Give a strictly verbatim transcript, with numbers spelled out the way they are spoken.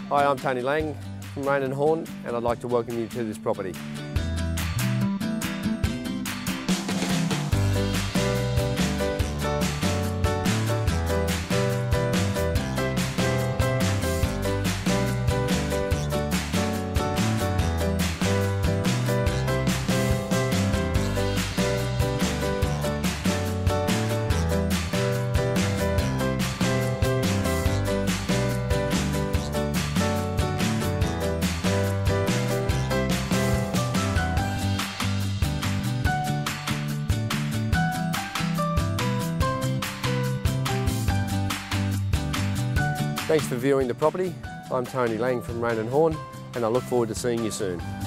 Hi, I'm Tony Laing from Raine Horne, and I'd like to welcome you to this property. Thanks for viewing the property. I'm Tony Laing from Raine Horne, and I look forward to seeing you soon.